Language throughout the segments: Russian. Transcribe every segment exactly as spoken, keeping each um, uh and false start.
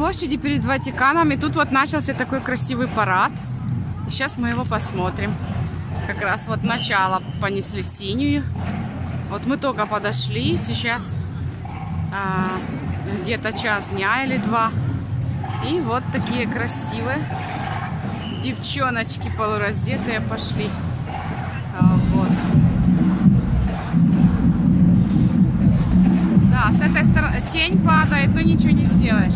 площади перед Ватиканом, и тут вот начался такой красивый парад. И сейчас мы его посмотрим. Как раз вот начало понесли синюю. Вот мы только подошли, сейчас а, где-то час дня или два. И вот такие красивые девчоночки полураздетые пошли. А, вот. Да, с этой стороны тень падает, но ничего не сделаешь.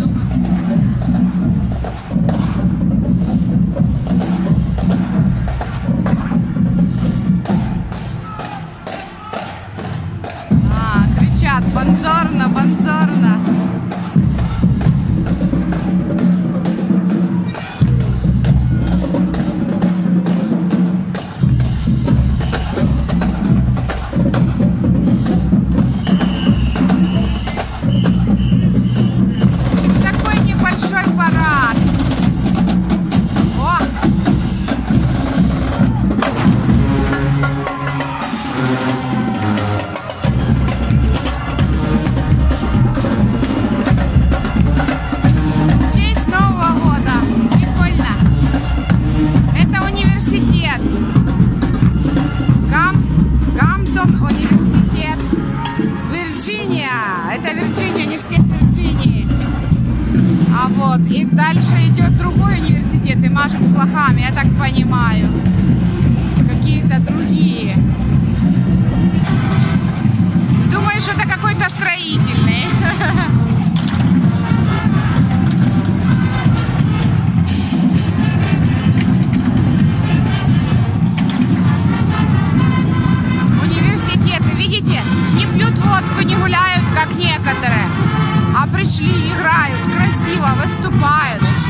А, кричат «Бонжорно, бонжорно». Это Вирджиния, университет Вирджинии. А вот, и дальше идет другой университет и машет флагами, я так понимаю. Какие-то другие. Думаю, что это какой-то строительный. Университеты, видите, не пьют водку, не гуляют, как некоторые, а пришли, играют, красиво, выступают.